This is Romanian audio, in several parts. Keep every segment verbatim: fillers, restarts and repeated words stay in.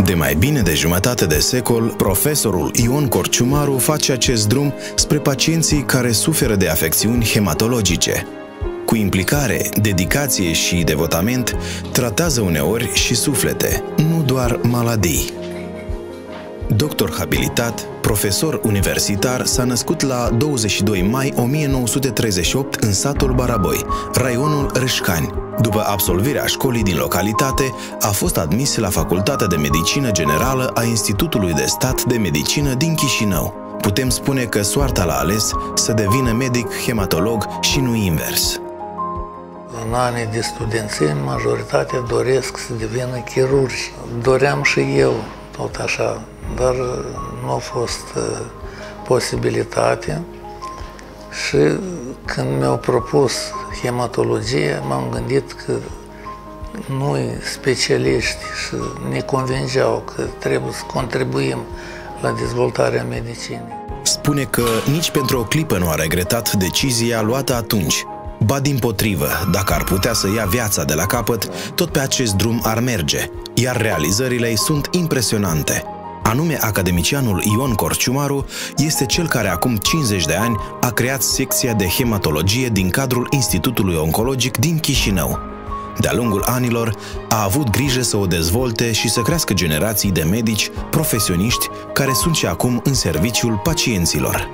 De mai bine de jumătate de secol, profesorul Ion Corciumaru face acest drum spre pacienții care suferă de afecțiuni hematologice. Cu implicare, dedicație și devotament, tratează uneori și suflete, nu doar maladii. Doctor habilitat, profesor universitar, s-a născut la douăzeci și doi mai o mie nouă sute treizeci și opt în satul Baraboi, raionul Râșcani. După absolvirea școlii din localitate, a fost admis la Facultatea de Medicină Generală a Institutului de Stat de Medicină din Chișinău. Putem spune că soarta l-a ales să devină medic hematolog și nu invers. În anii de studenție, majoritatea doresc să devină chirurgi. Doream și eu, tot așa, dar nu a fost uh, posibilitate. Și când mi-au propus hematologie, m-am gândit că noi, specialiști, și ne convingeau că trebuie să contribuim la dezvoltarea medicinei. Spune că nici pentru o clipă nu a regretat decizia luată atunci. Ba dimpotrivă, dacă ar putea să ia viața de la capăt, tot pe acest drum ar merge, iar realizările ei sunt impresionante. Anume, academicianul Ion Corciumaru este cel care acum cincizeci de ani a creat secția de hematologie din cadrul Institutului Oncologic din Chișinău. De-a lungul anilor, a avut grijă să o dezvolte și să crească generații de medici, profesioniști, care sunt și acum în serviciul pacienților.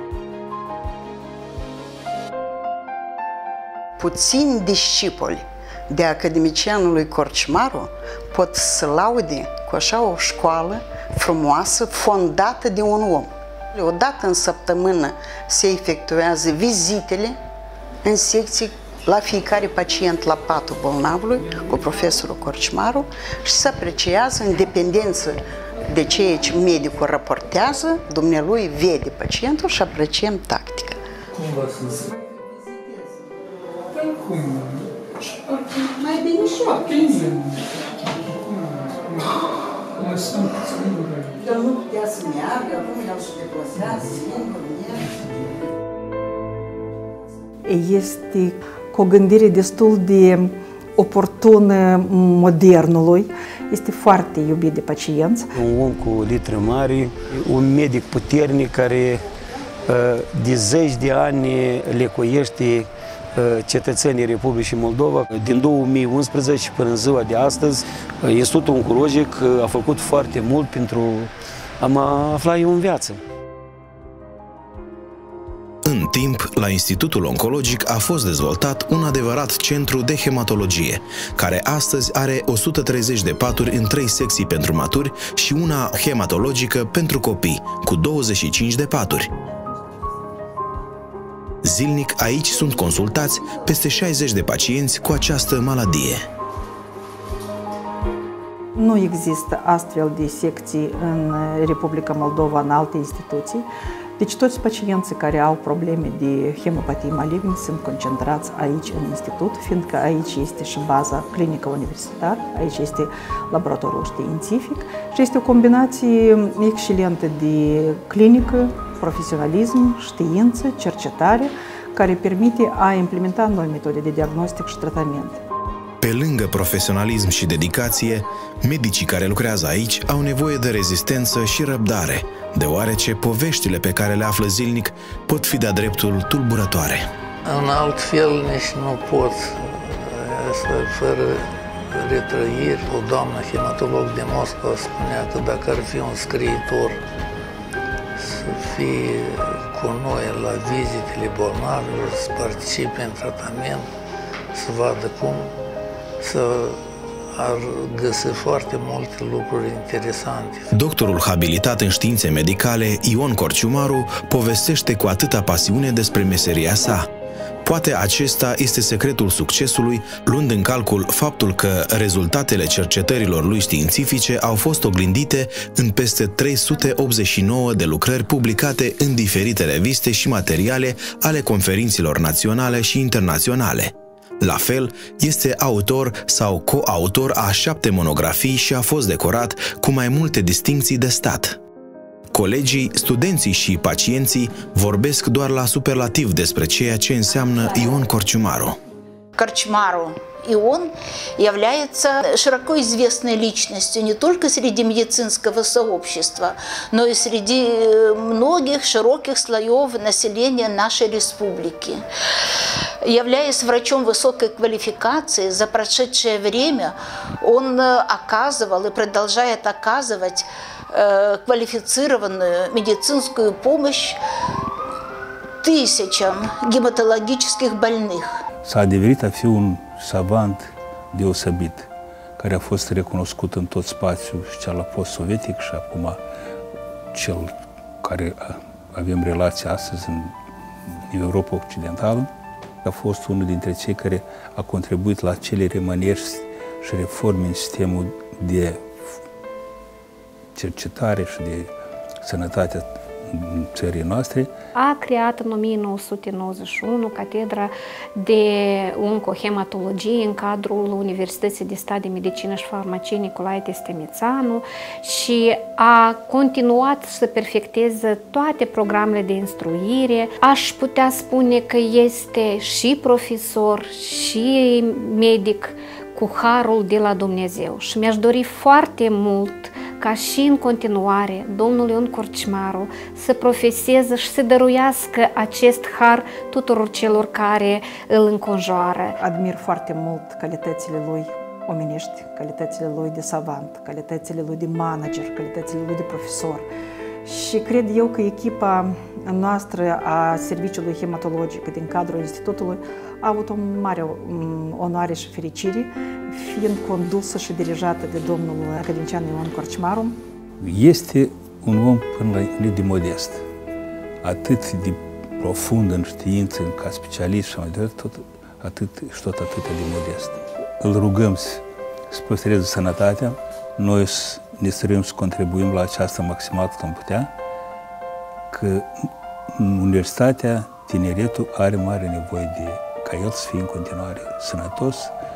Puțini discipoli de academicianului Corciumaru pot să laude cu așa o școală frumoasă, fondată de un om. O dată în săptămână se efectuează vizitele în secții la fiecare pacient la patul bolnavului cu profesorul Corciumaru și se apreciază în dependență de ceea ce medicul raportează, dumnealui vede pacientul și apreciem tactica. Cum vă sunt? Cum? Mai bine șoapte. El nu putea să meargă, acum el se deplasează singur, Este cu o gândire destul de oportună modernului. Este foarte iubit de pacienți. Un om cu litere mari, un medic puternic care de zeci de ani lecuiește cetățenii Republicii Moldova. Din două mii unsprezece până în ziua de astăzi, Institutul Oncologic a făcut foarte mult pentru a mă afla eu în viață. În timp, la Institutul Oncologic a fost dezvoltat un adevărat centru de hematologie, care astăzi are o sută treizeci de paturi în trei secții pentru maturi și una hematologică pentru copii, cu douăzeci și cinci de paturi. Zilnic aici sunt consultați peste șaizeci de pacienți cu această maladie. Nu există astfel de secții în Republica Moldova, în alte instituții. Deci toți pacienții care au probleme de hemopatie maligne sunt concentrați aici în institut, fiindcă aici este și baza clinică universitară, aici este laboratorul științific și este o combinație excelentă de clinică, profesionalism, știință, cercetare, care permite a implementa noi metode de diagnostic și tratament. Pe lângă profesionalism și dedicație, medicii care lucrează aici au nevoie de rezistență și răbdare, deoarece poveștile pe care le află zilnic pot fi de-a dreptul tulburătoare. În alt fel nici nu pot, fără retrăiri. O doamnă hematolog de Moscova spunea că dacă ar fi un scriitor să fie cu noi la vizitele bolnavilor, să participe în tratament, să vadă cum, să ar găsi foarte multe lucruri interesante. Doctorul habilitat în științe medicale, Ion Corciumaru, povestește cu atâta pasiune despre meseria sa. Poate acesta este secretul succesului, luând în calcul faptul că rezultatele cercetărilor lui științifice au fost oglindite în peste trei sute optzeci și nouă de lucrări publicate în diferite reviste și materiale ale conferințelor naționale și internaționale. La fel, este autor sau coautor a șapte monografii și a fost decorat cu mai multe distincții de stat. Colegii, studenții și pacienții vorbesc doar la superlativ despre ceea ce înseamnă Ion Corciumaru. Corciumaru И он является широко известной личностью не только среди медицинского сообщества, но и среди многих широких слоев населения нашей республики. Являясь врачом высокой квалификации, за прошедшее время он оказывал и продолжает оказывать квалифицированную медицинскую помощь tысячам гематологических больных. S-a adeverit a fi un savant deosebit, care a fost recunoscut în tot spațiul și cel post-sovietic și acum cel care avem relație astăzi în Europa Occidentală. A fost unul dintre cei care a contribuit la cele remanieri și reforme în sistemul de cercetare și de sănătate în țării noastre. A creat în o mie nouă sute nouăzeci și unu catedra de oncohematologie în cadrul Universității de Stat de Medicină și Farmacie Nicolae Testemițanu și a continuat să perfecteze toate programele de instruire. Aș putea spune că este și profesor și medic cu harul de la Dumnezeu și mi-aș dori foarte mult ca și în continuare domnul Ion Corcimaru să profeseze și să dăruiască acest har tuturor celor care îl înconjoară. Admir foarte mult calitățile lui omenești, calitățile lui de savant, calitățile lui de manager, calitățile lui de profesor. Și cred eu că echipa noastră a Serviciului Hematologic din cadrul Institutului a avut o mare onoare și fericire, fiind condusă și dirijată de domnul academician Ion Corcimaru. Este un om până la de modest, atât de profund în știință, ca specialist și mai departe, tot atât și tot atât de modest. Îl rugăm să păstreze sănătatea, noi ne străim să contribuim la aceasta maximal cât am putea, că Universitatea, tineretul are mare nevoie de ca el să fie în continuare sănătos